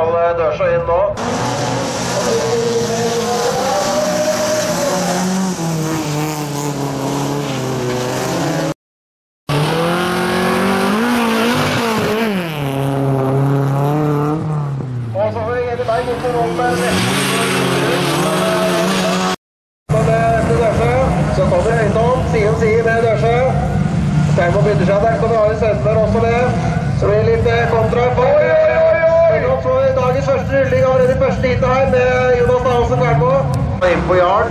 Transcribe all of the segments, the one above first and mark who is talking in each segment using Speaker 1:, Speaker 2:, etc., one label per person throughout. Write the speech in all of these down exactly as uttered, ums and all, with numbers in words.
Speaker 1: skal dørse inn nå. Og så får vi Eddie Berg inn på rommet. Så kommer Høytom, side om side med Dørsjø. Steimo bytter seg der, kommer Ari Sønner også med. Så blir det litt kontra. Oi, oi, oi! Nå får vi dagens første rulling av det første hitet her med Jonas Dahlsen Kvernmo. Inn på Jarl.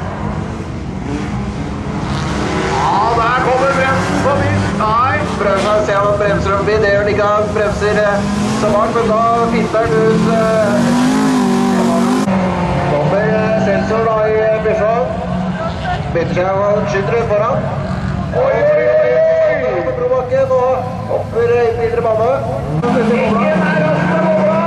Speaker 1: Ja, der kommer bremsen på nytt. Nei, prøver å se om han bremser om bil. Det gjør han ikke, han bremser så bak, men da finner han ut. Kommer sensor da i Bischon. Bytter seg og skyter ut foran. Oi, oi, oi! På brobakken og opper inn videre bane. Ingen er også på Bobla!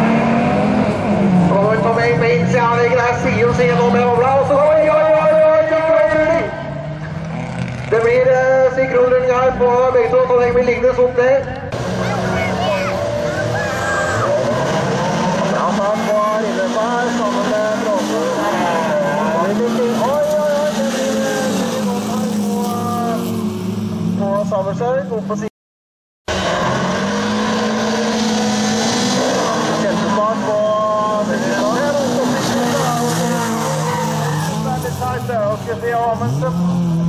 Speaker 1: Og på vei med innsiden her side og side nå med Bobla. Og så oi, oi, oi, oi, synkronrulling! Det blir synkronrulling her på begge to, så det blir liggende sånn der. Ja, man var inne på her sammen med Bråsen. Samersøy, opp på siden. Kjempestart på Vestland. Det er litt teit det, og skal si Amundsen.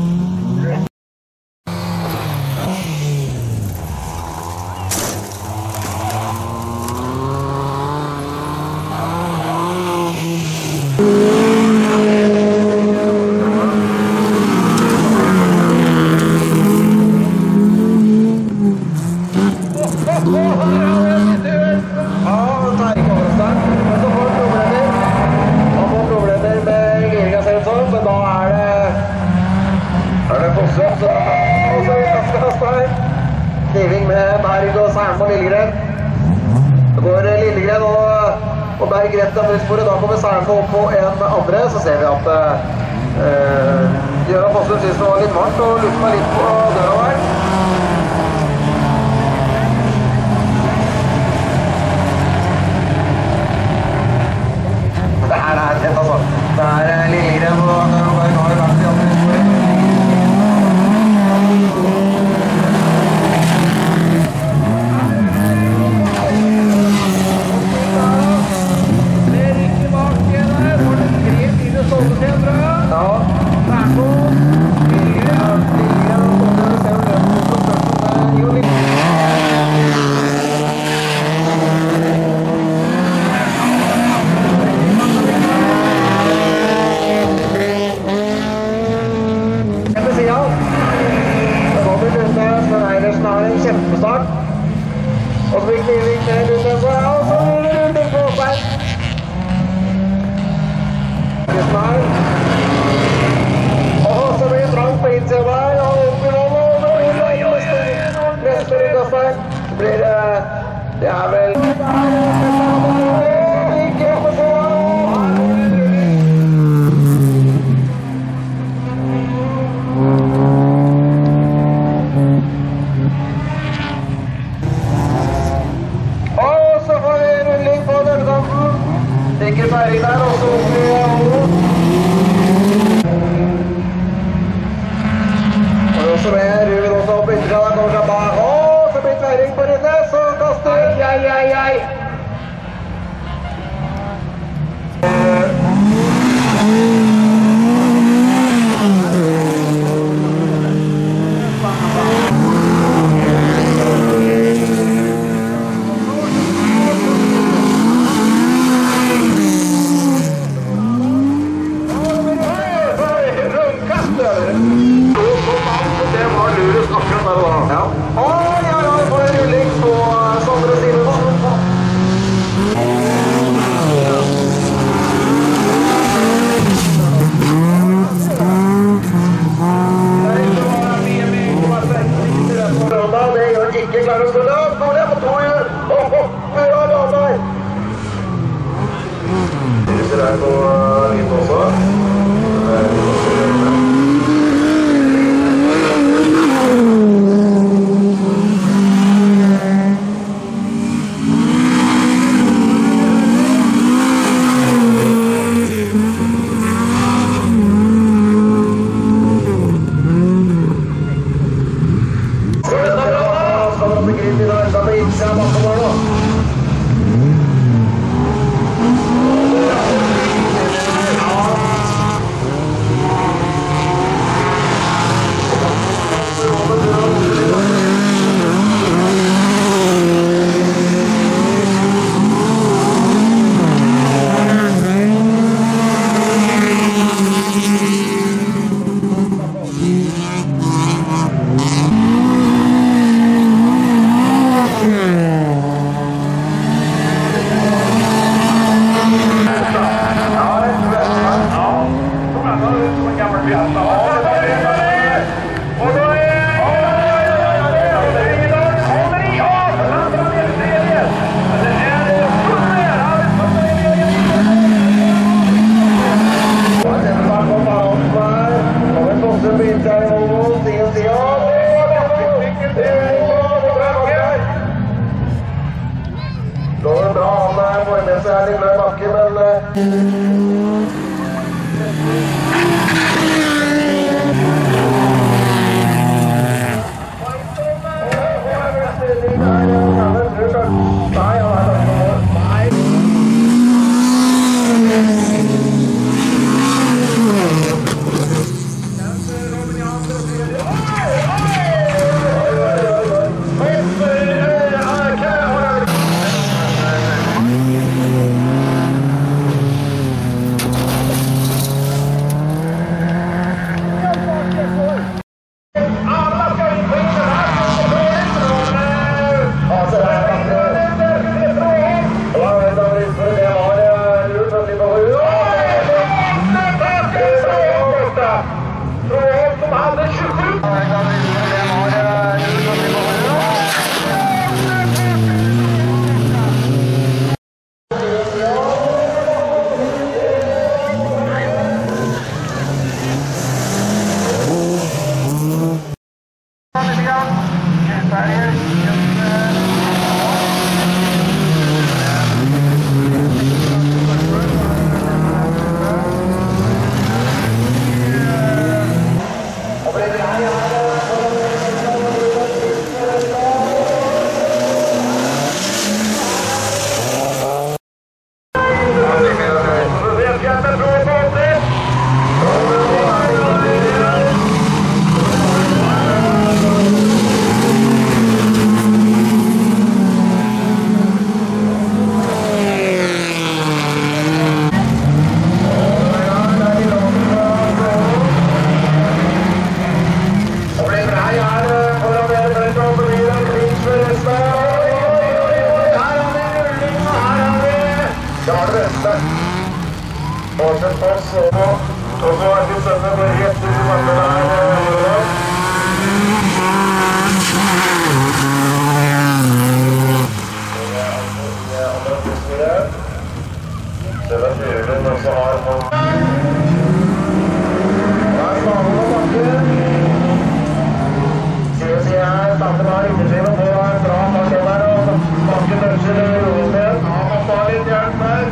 Speaker 1: Kniving med Berg og Sern på Lillegren. Det går Lillegren og, og Berg rett av brystsporet. Da kommer Sern opp på en andre. Så ser vi at uh, Jørgen Fossum synes det var litt varmt og lukte meg litt på døra her. Det her er tett, altså. Det er Lillegren og Berg har vært i andre brystsporet. Kjempestart. Og så blir kniving ned rundt den, og så rundt den på Åsberg. Og så blir det trangt på innsiden der, og opp i vann, og så blir det neste rundt Åsberg. Så blir det, det er vel... Ikke oppe så! Sikker feiring der, og så opp i Hollo. Og så med Ruben også opp ytterligere, da kommer seg bak. Åh, så blir feiring på Rinnes, og kaster. Ei, ei, ei, ei. så er det glad bakke, men... Fortsatt pass, og så er vi sønne bare rett ut i vannet der. Det er fyren også har noen. Der er slagen på bakken. Sier og sier her, starter bare innerskiven på en bra bakken der, og bakken ønsker roen igjen. Ja, man tar litt hjelp der.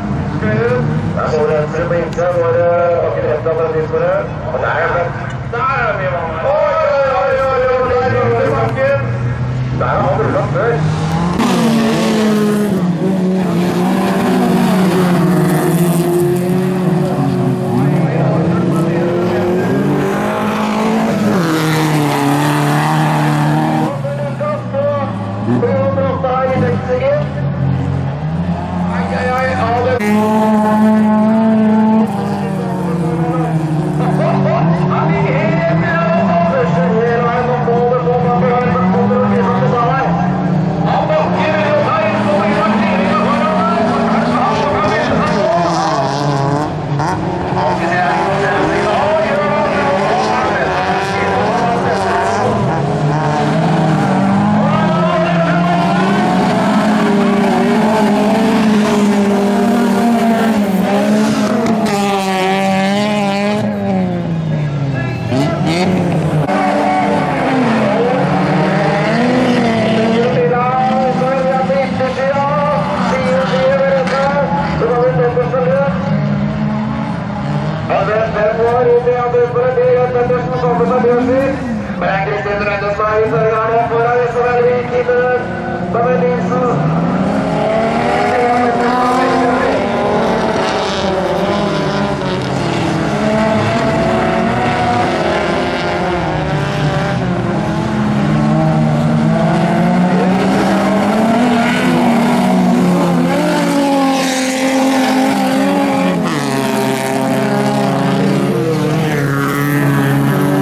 Speaker 1: Der står det venstre på innsiden, hvor bakken rett av den livsmålet. Og der er det. Der er vi, mann. Oi, oi, oi, oi, oi, der er det bakken. Der har han rullet før.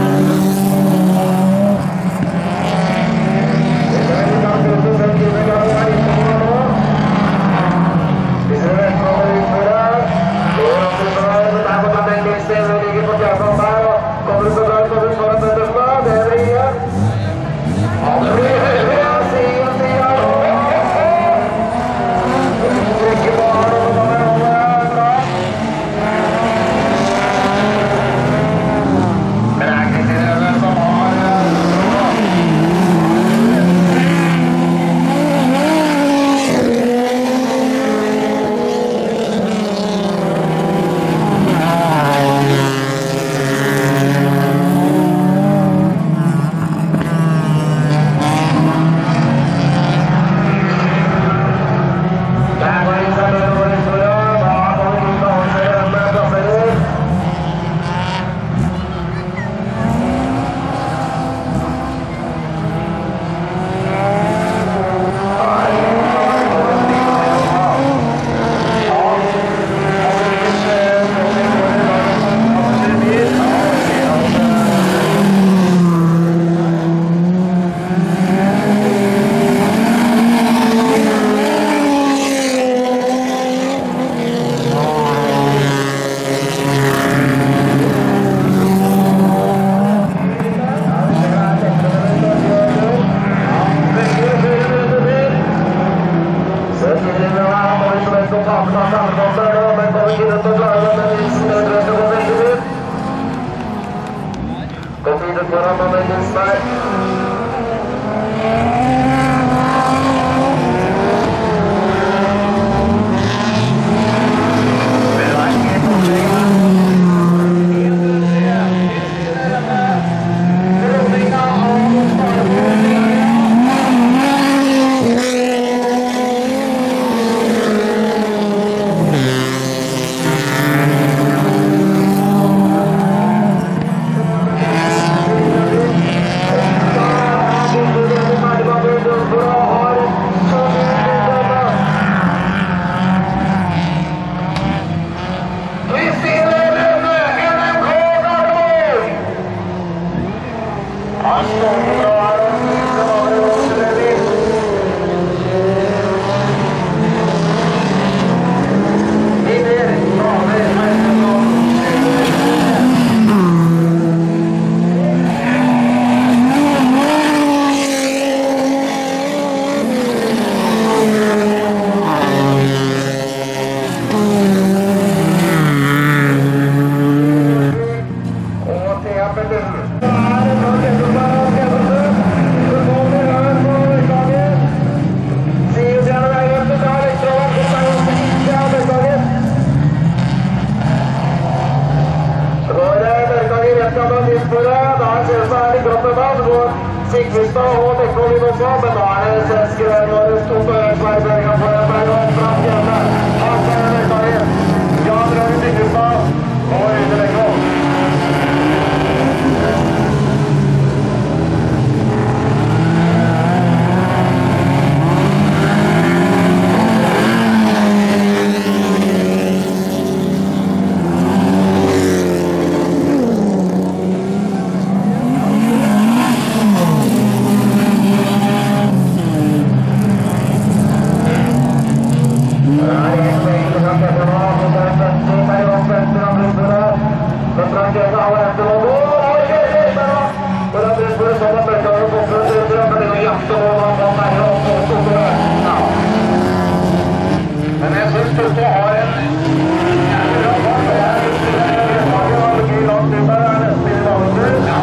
Speaker 1: Thank you. startmåte her nå, men kommer ikke rundt å klare det, men Nilsen er drøst å gå veldig ut. Gå videre foran med Nilsen her. Sigvistad og Bekkolin også, men da er det svenske der når det stod på Øybergen for en vei og fram hjemme. Han tar den vekkdagen. Jan Røyne Sigvistad og Øyne Bekkoll. Men jeg synes du skal ha en jævlig bra fart, og jeg synes det er mye langt ut der, er nesten i dagen. Ja,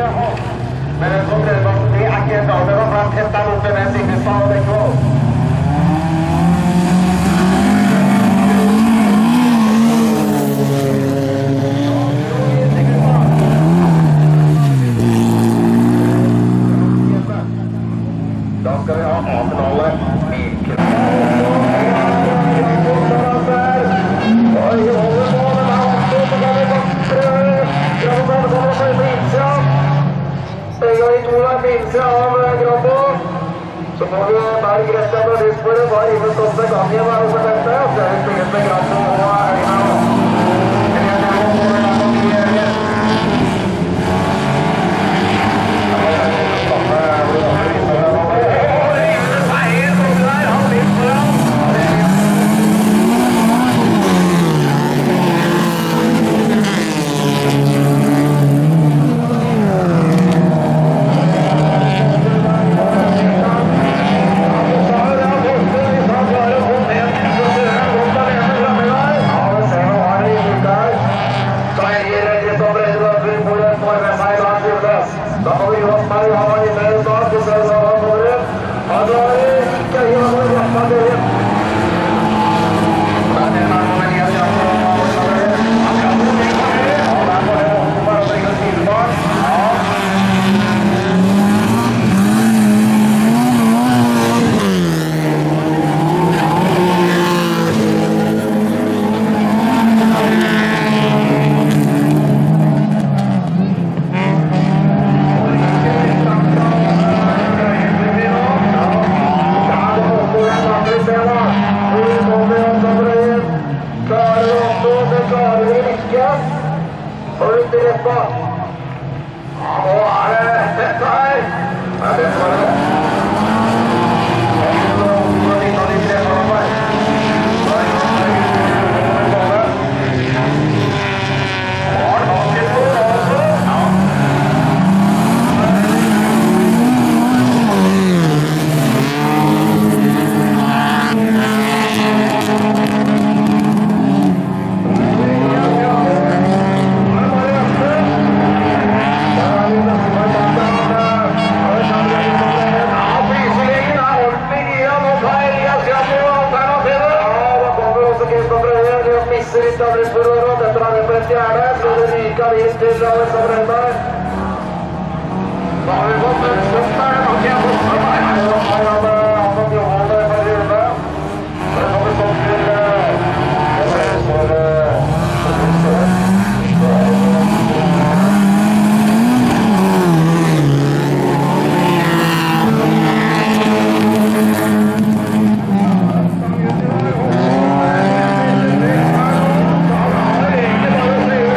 Speaker 1: Men så tredjeplassen, det er ikke en dag. Det var fram tett der oppe med Sigrestad og Bekkevold. Da skal vi ha A-finale. Oi, holder på, men her var det så kan vi baktre. Grabbo kommer på innsida. Begge de to er på innsida av Grabbo. Så får vi Berg rett av lysbordet. Bare inne stått med gangen her oppe dette. Så er det spillet med Grabbo og Elina.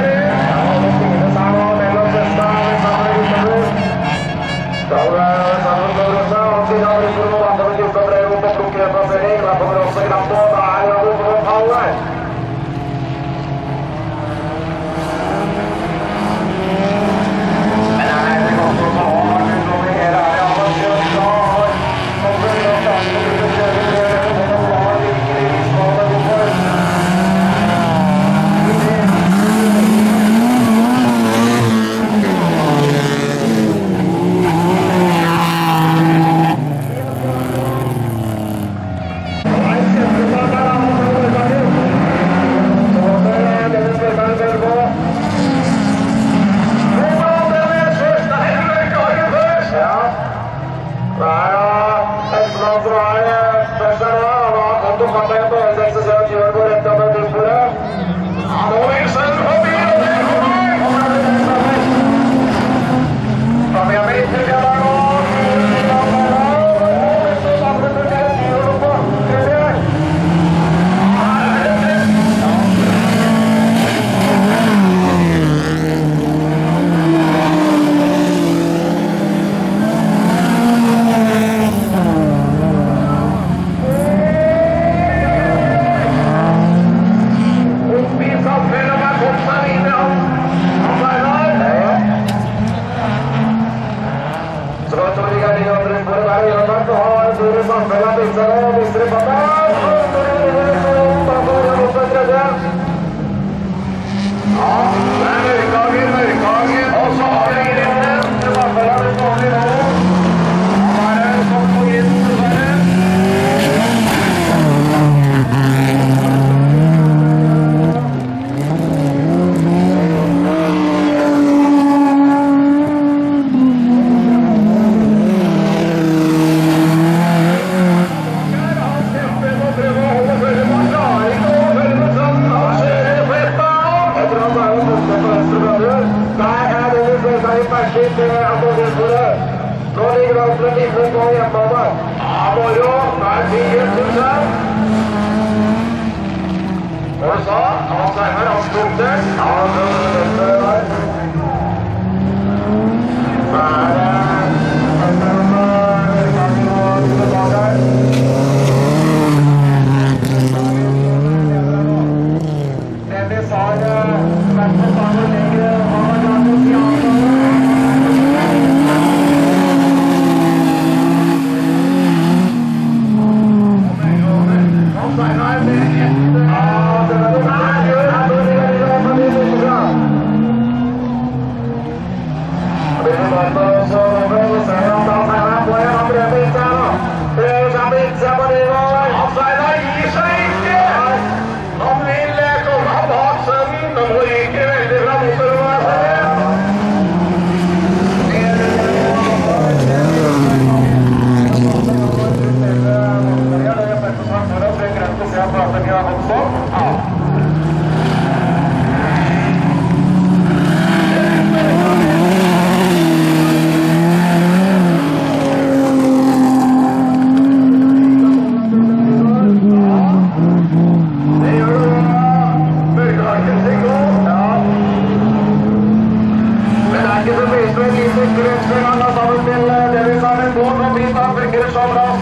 Speaker 1: All right. Der er det Fredrik Persin til Amorøsbordet. Nå ligger han for en liten på hjemmebane. Amorø, der fire tusen. Og så, han Sveinar, han tok det. Ja, det er det der. Der er Dennis har vært på sammen lenger og har vært på siden.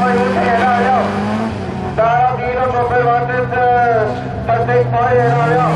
Speaker 1: Der har bil og sjåfør vært et perfekt par i hele helga.